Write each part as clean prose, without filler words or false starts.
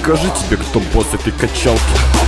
покажи тебе, кто босс этой качалки.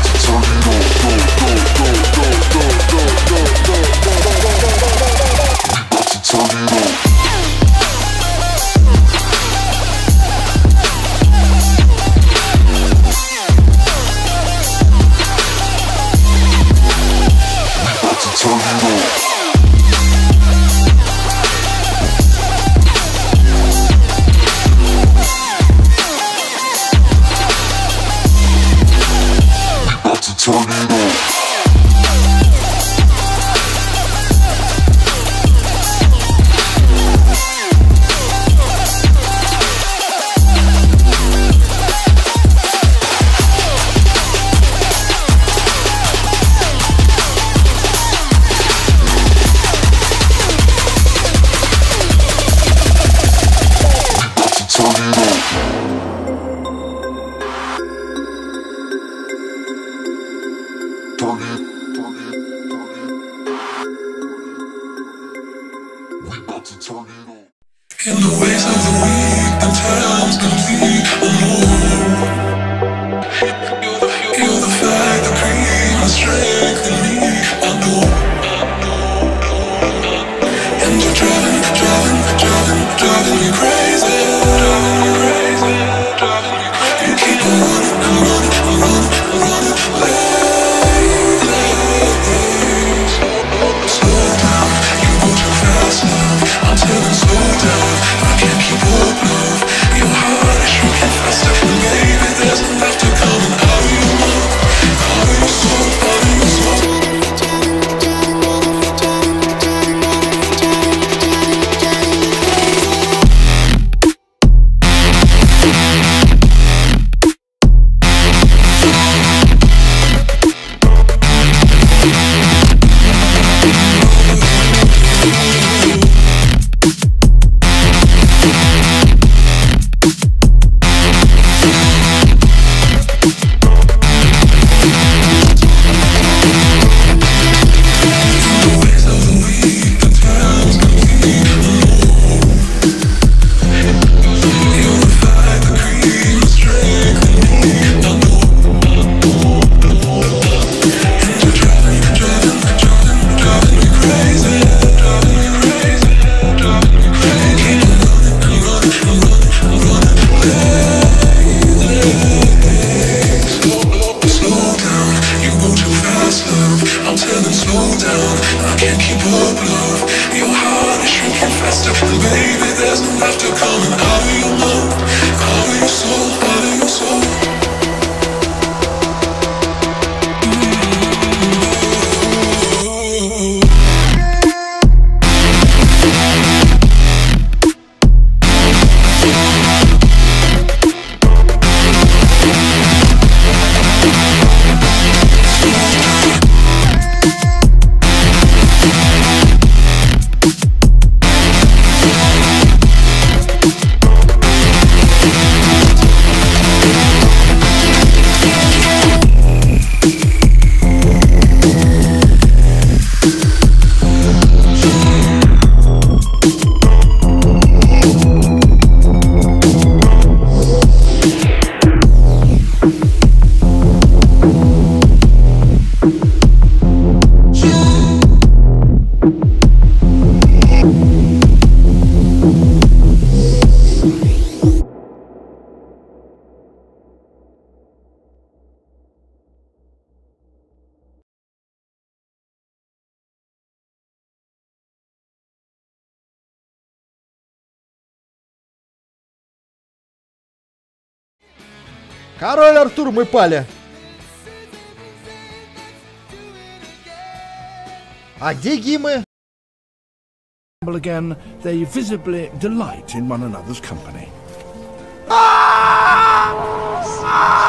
In the ways of the week, the time's complete alone. You're the fact, the cream, the strength in me, I know. And you're driving me crazy. You keep on running late. Slow down, you go too fast now. I'm telling slow down, I can't keep up, love. Your heart is shrinking faster, but maybe there's enough to come out of your mouth, out of your soul, out of your soul. I'm telling slow down, I can't keep up, love. Your heart is shrinking faster, but baby, there's no laughter coming out of your mouth, out of your soul, out of your soul. Король Артур, мы пали. А где Гимы? Again, they visibly delight in one another's company.